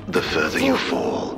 the further you fall.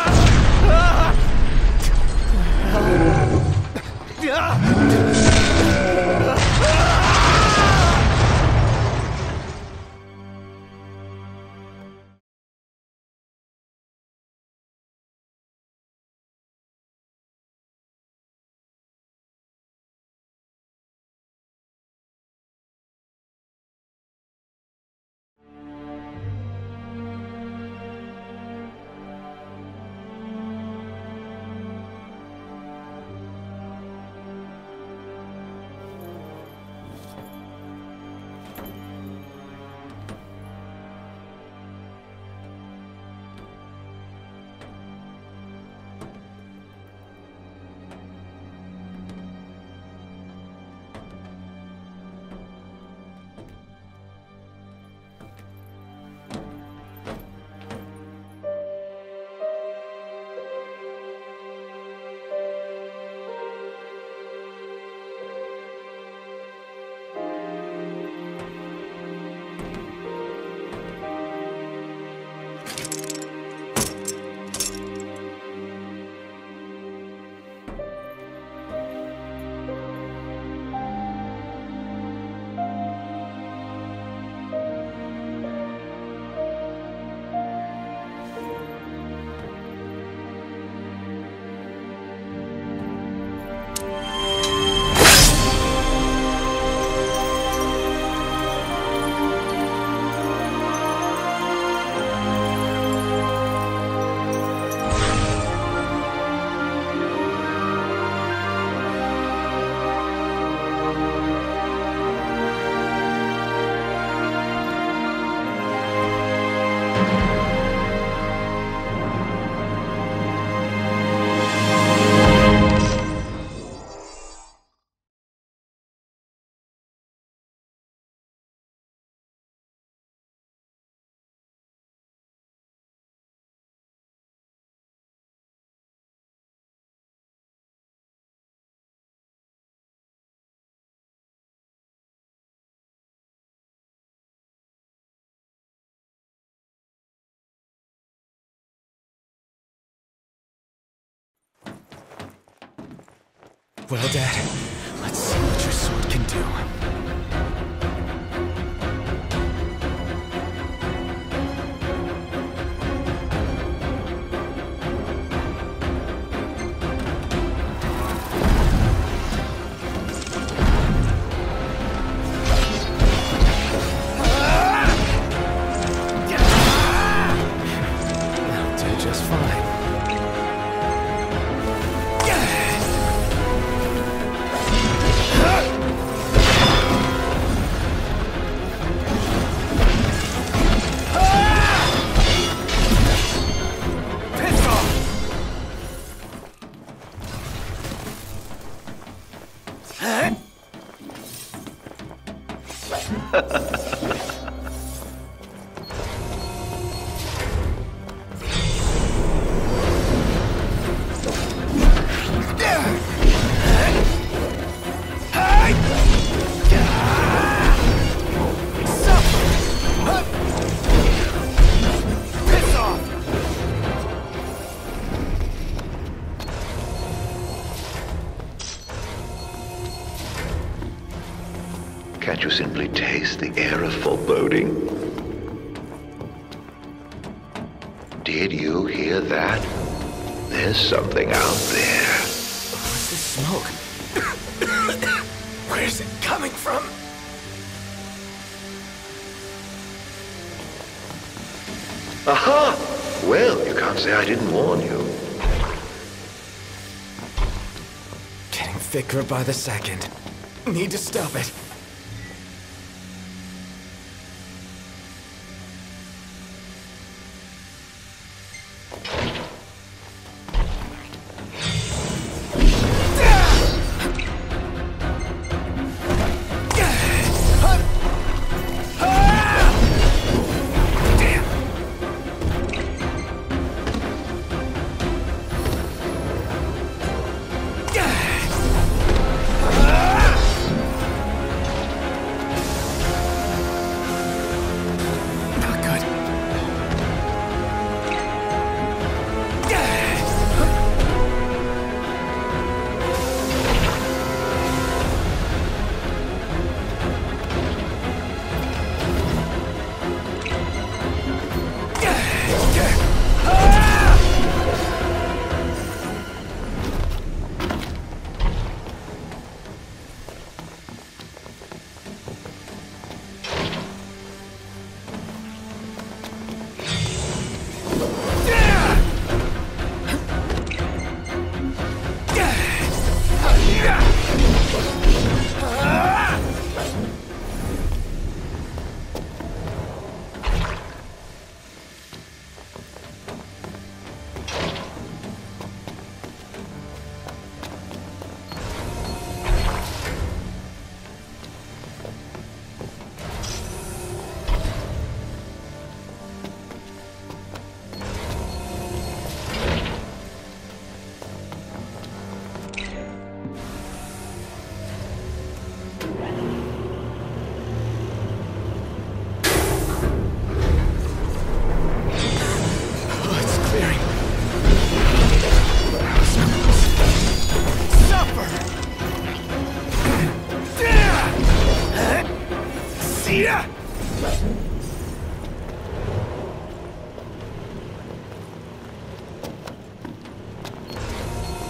Well, Dad, let's see what your sword can do. That'll do just fine. Can't you simply taste the air of foreboding? Did you hear that? There's something out there. What's this smoke? Where's it coming from? Aha! Well, you can't say I didn't warn you. Getting thicker by the second. Need to stop it.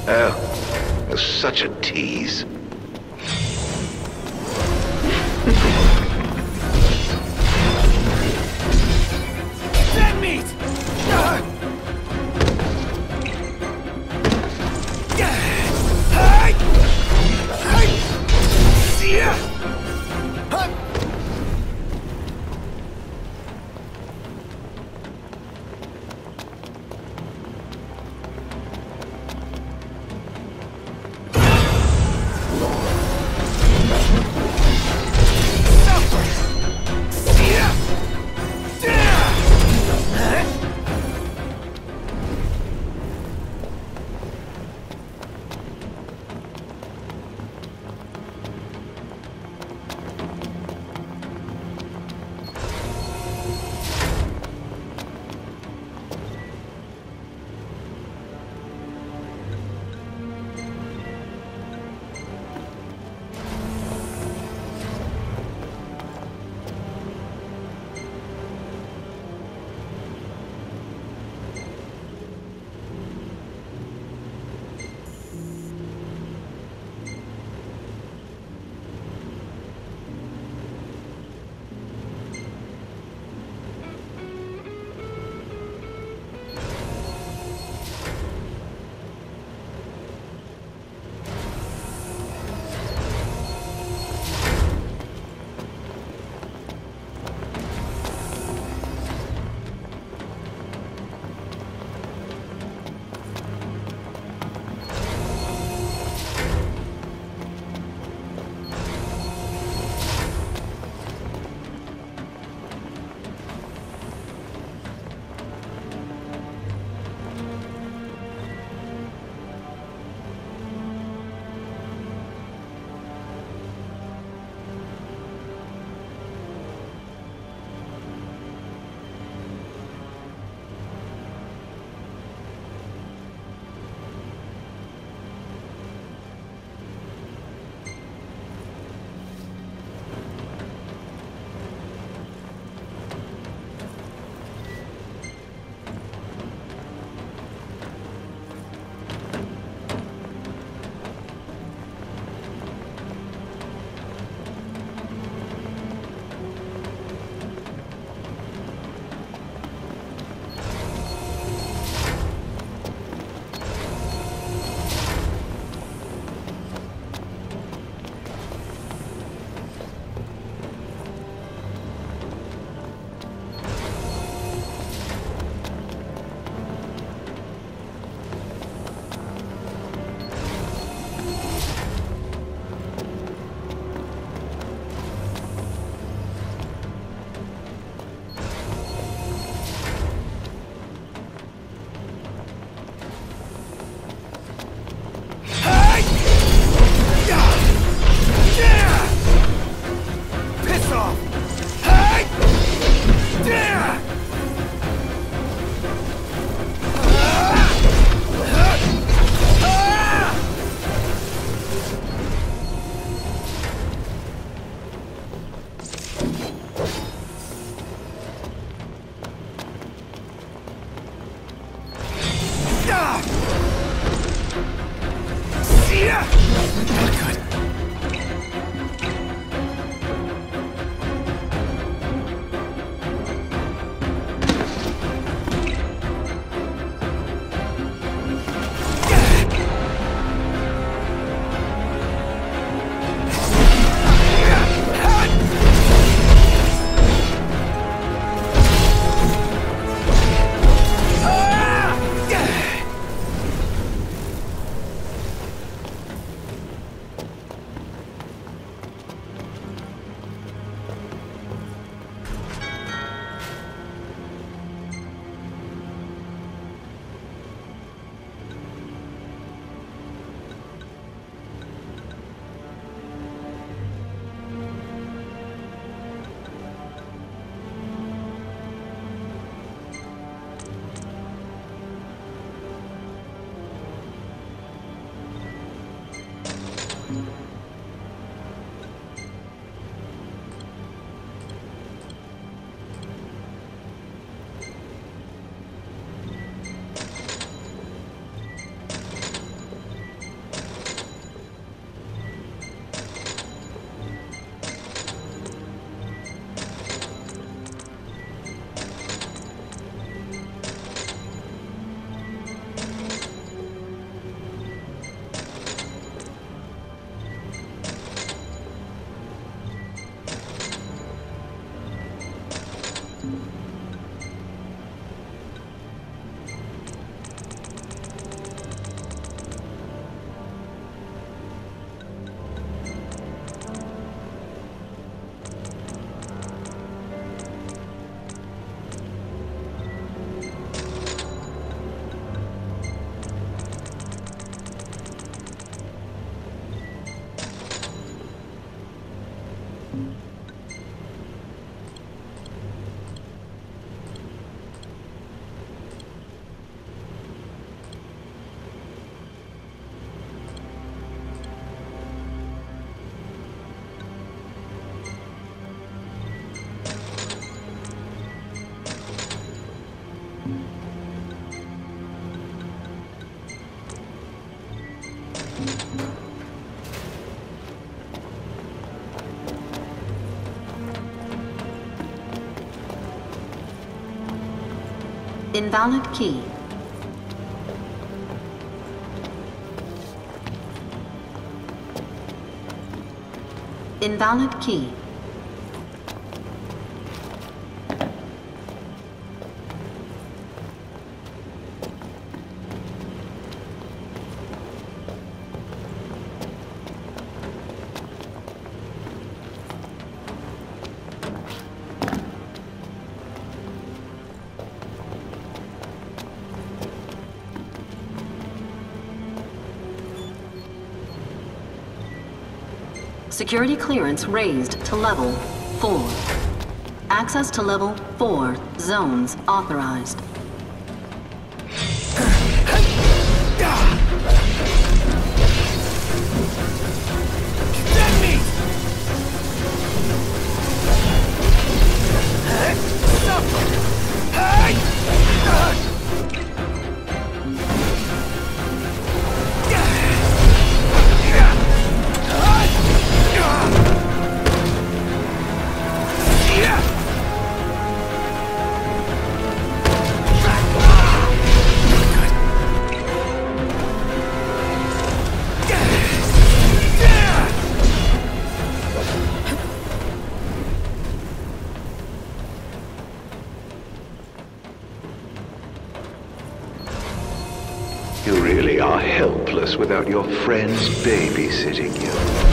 Oh, you're such a tease. Dead meat! Invalid key. Invalid key. Security clearance raised to level 4. Access to level 4 zones authorized. You really are helpless without your friends babysitting you.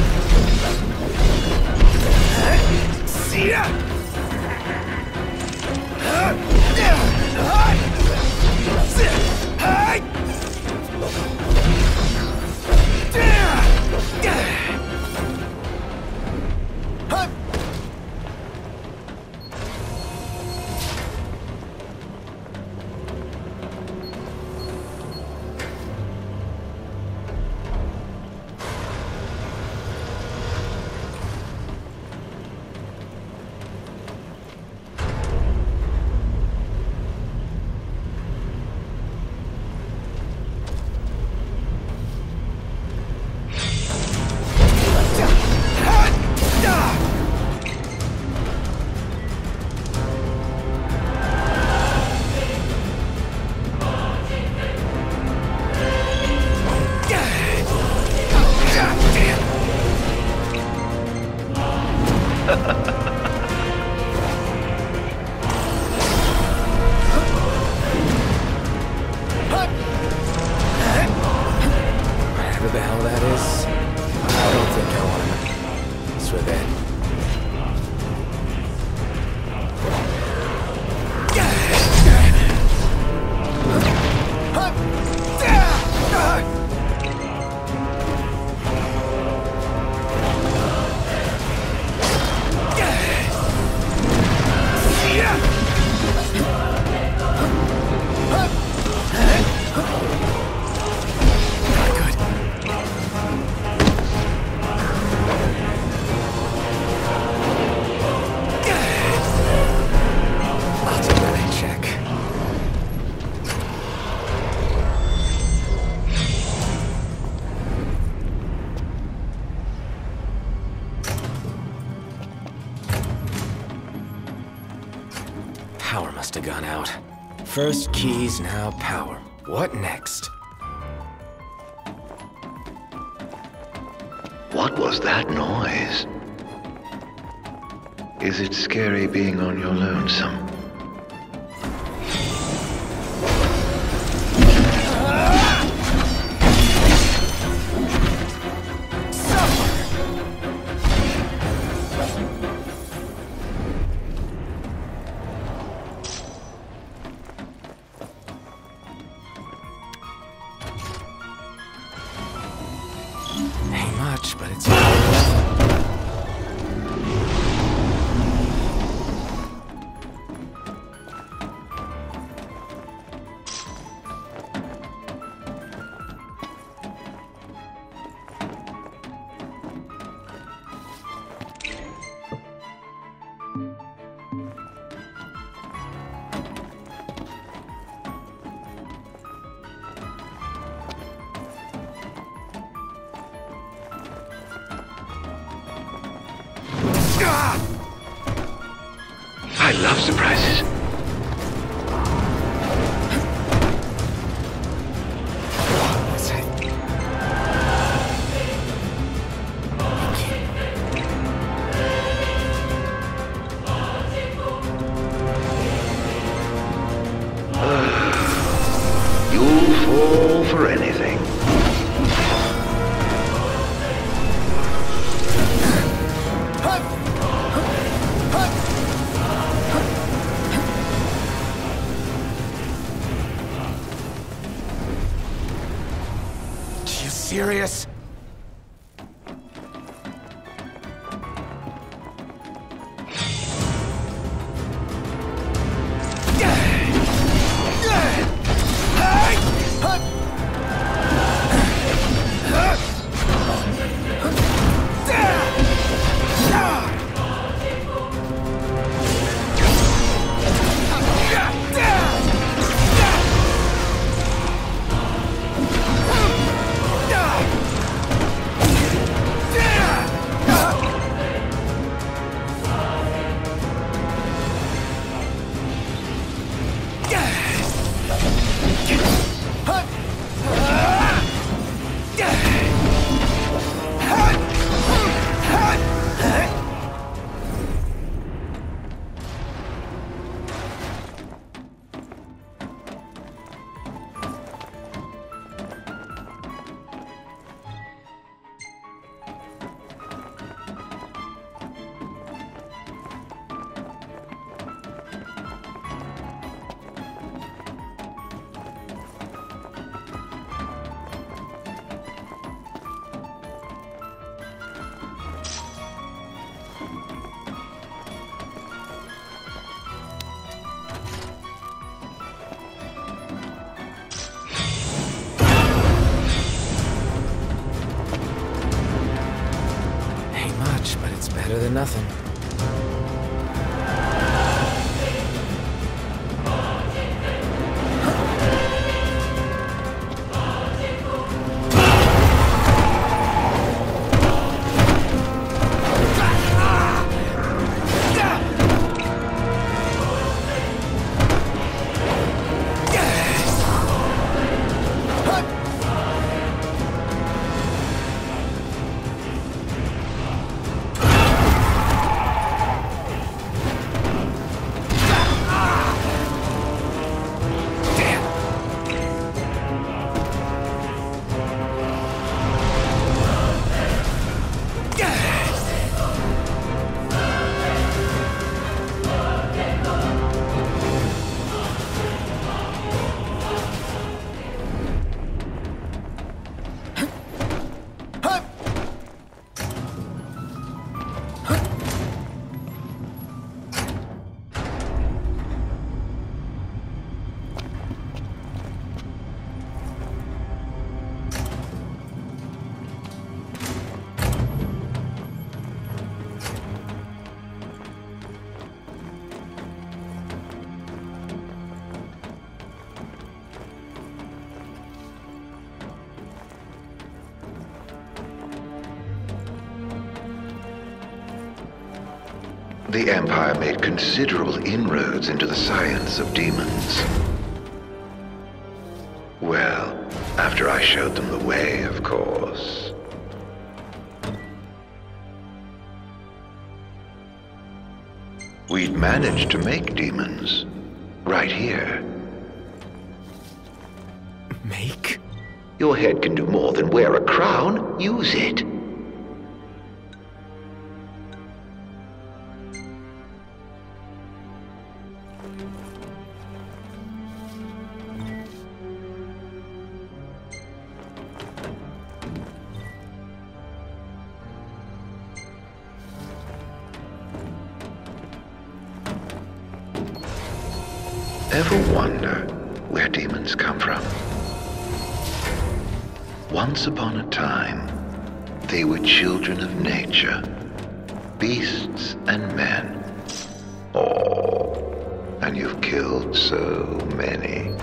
Whatever the hell that is, I don't think I want to mess with it. Power must have gone out. First keys, now power. What next? What was that noise? Is it scary being on your lonesome? Ain't much, but it's... love surprises. You'll fall for anything. You serious? But it's better than nothing. The Empire made considerable inroads into the science of demons. Well, after I showed them the way, of course. We'd managed to make demons. Right here. Make? Your head can do more than wear a crown. Use it. Ever wonder where demons come from? Once upon a time, they were children of nature, beasts and men. Oh, and you've killed so many.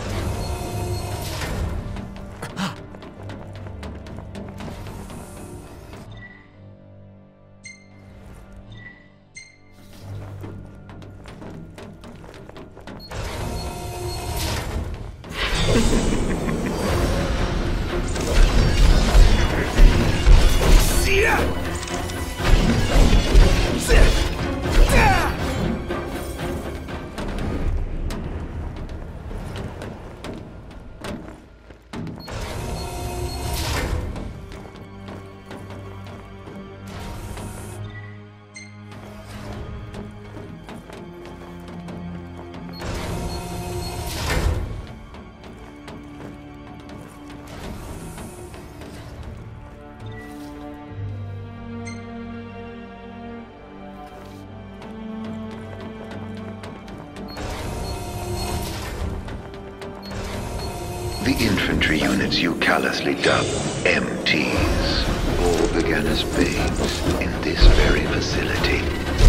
The infantry units you callously dub MTs all began as babes in this very facility.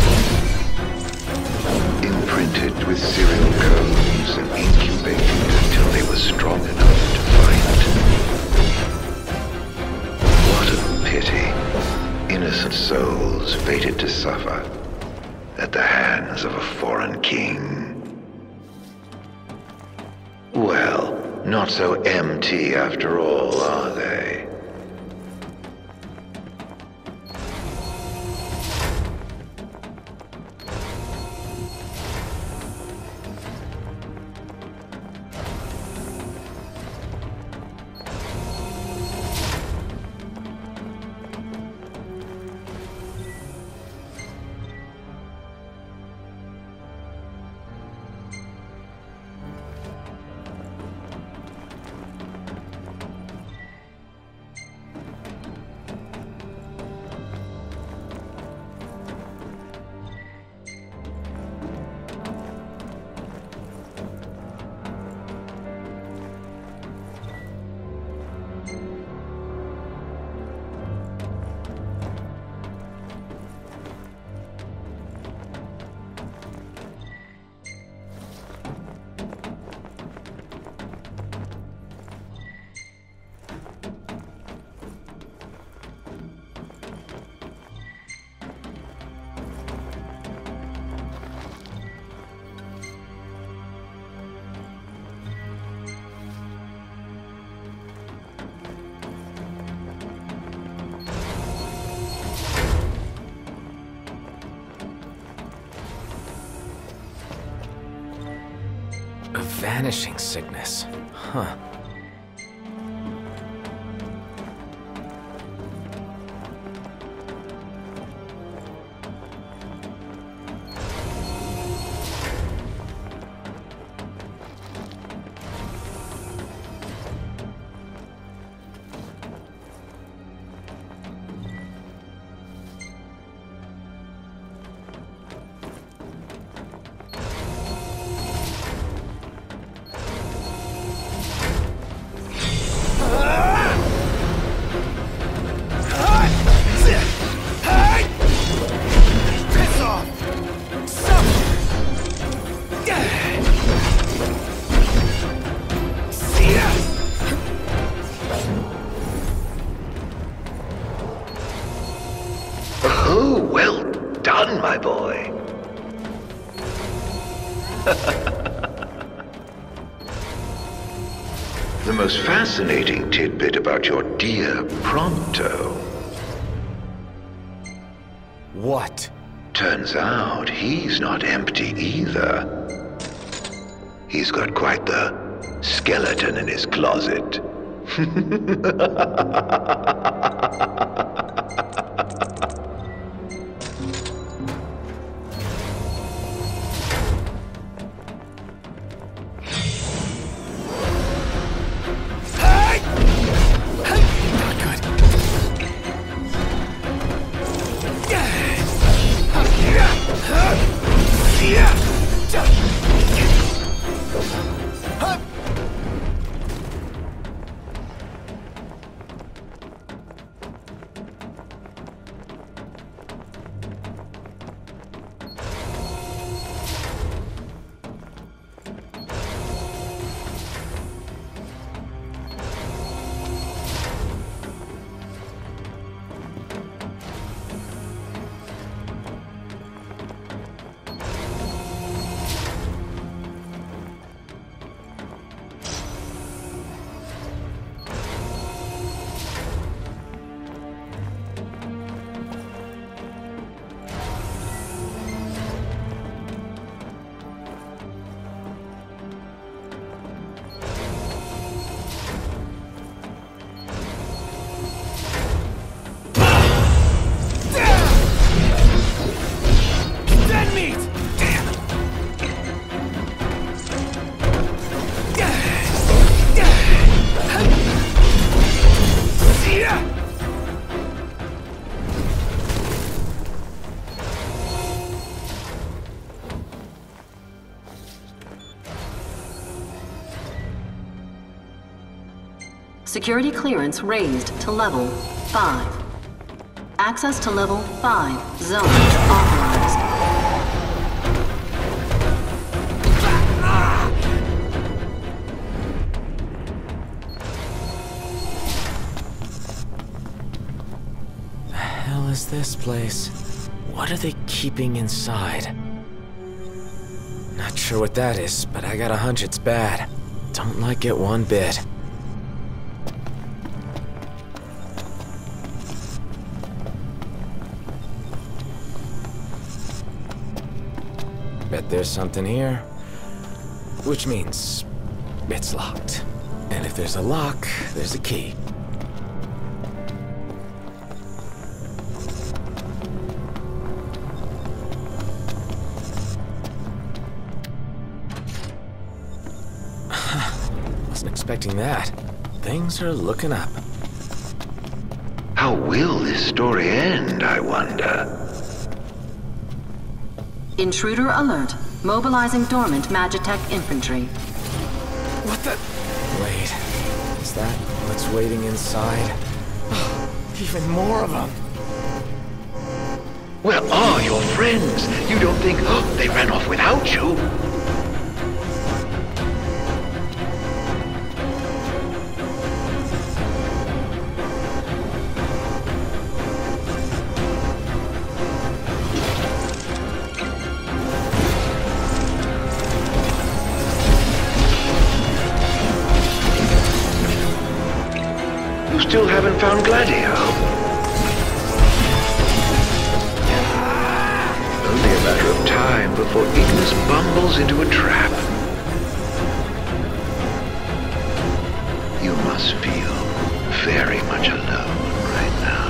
Imprinted with serial codes and incubated until they were strong enough to fight. What a pity. Innocent souls fated to suffer at the hands of a foreign king. Well, not so MT after all, are they? A vanishing sickness. Huh. Oh, well done, my boy. The most fascinating tidbit about your dear Prompto. What? Turns out he's not empty either. He's got quite the skeleton in his closet. Security clearance raised to level 5. Access to level 5 zones authorized. The hell is this place? What are they keeping inside? Not sure what that is, but I got a hunch it's bad. Don't like it one bit. Bet there's something here. Which means it's locked. And if there's a lock, there's a key. Wasn't expecting that. Things are looking up. How will this story end, I wonder? Intruder alert. Mobilizing dormant Magitech infantry. What the? Wait. Is that what's waiting inside? Even more of them. Where are your friends? You don't think they ran off without you? Still haven't found Gladio? Only a matter of time before Ignis bumbles into a trap. You must feel very much alone right now.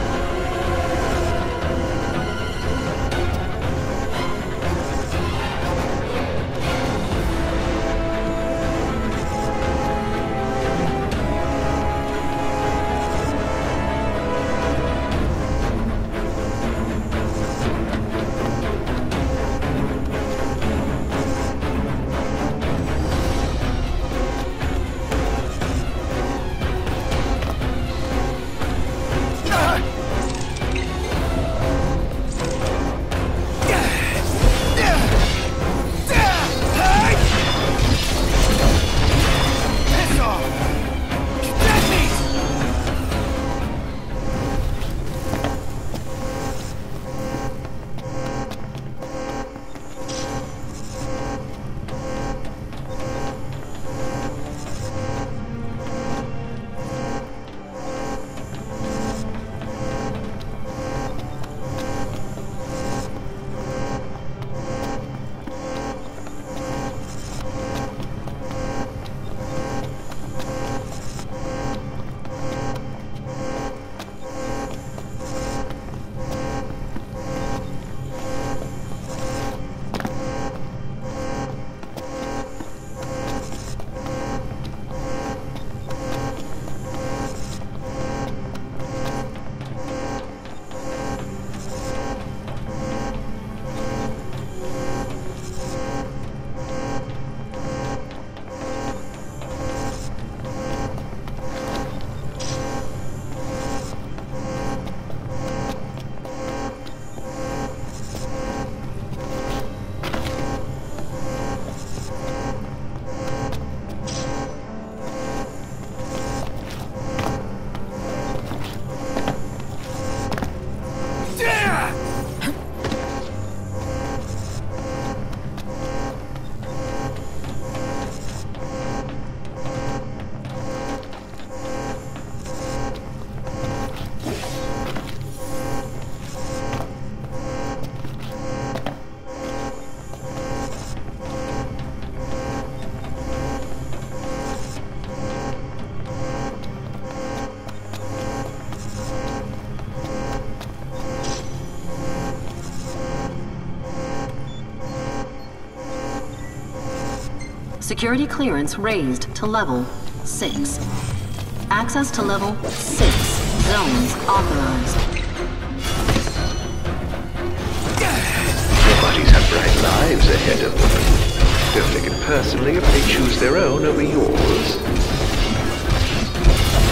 Security clearance raised to level 6. Access to level 6 zones authorized. Your buddies have bright lives ahead of them. Don't take it personally if they choose their own over yours.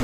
time!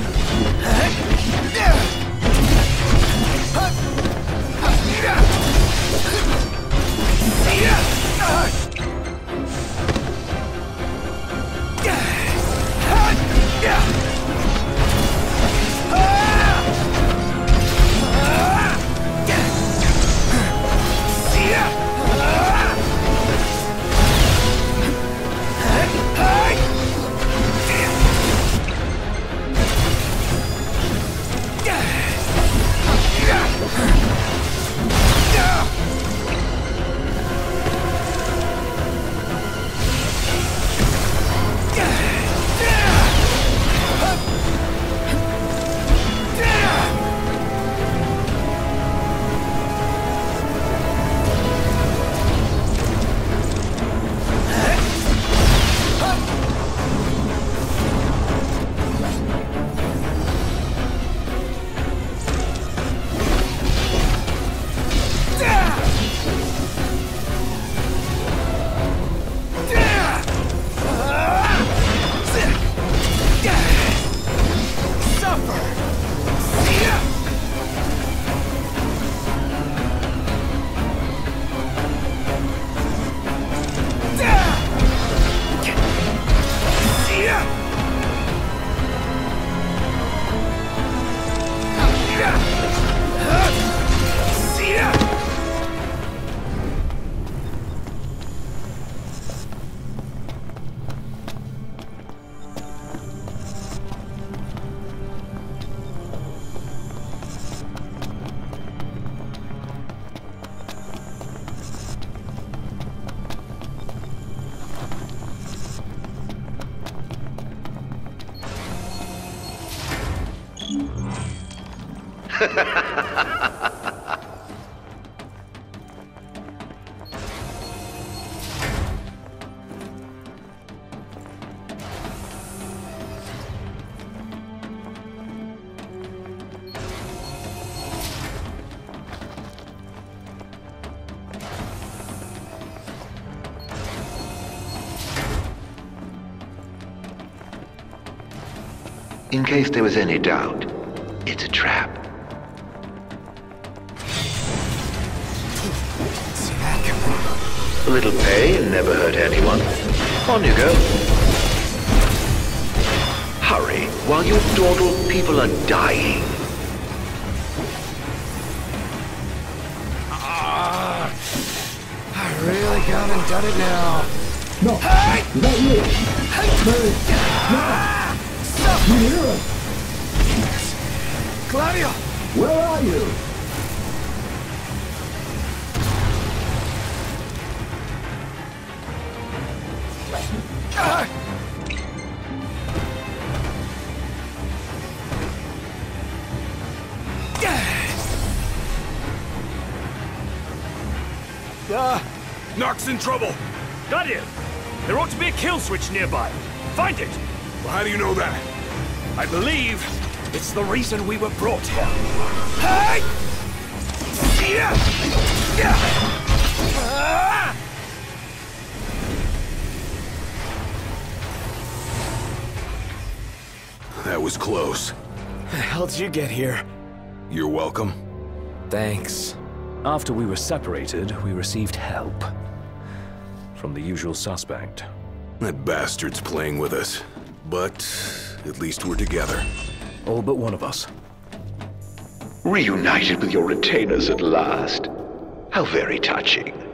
In case there was any doubt, it's a trap. See that? Come on. A little pay and never hurt anyone. On you go. Hurry, while you dawdle, people are dying. I really gone and done it now. No, is that you? Mary, no! You hear us? Claudio! Where are you? Nox in trouble! Got him! There ought to be a kill switch nearby. Find it! Well, how do you know that? I believe it's the reason we were brought here. Hey! That was close. How'd you get here? You're welcome. Thanks. After we were separated, we received help. From the usual suspect. That bastard's playing with us. But at least we're together. All but one of us. Reunited with your retainers at last. How very touching.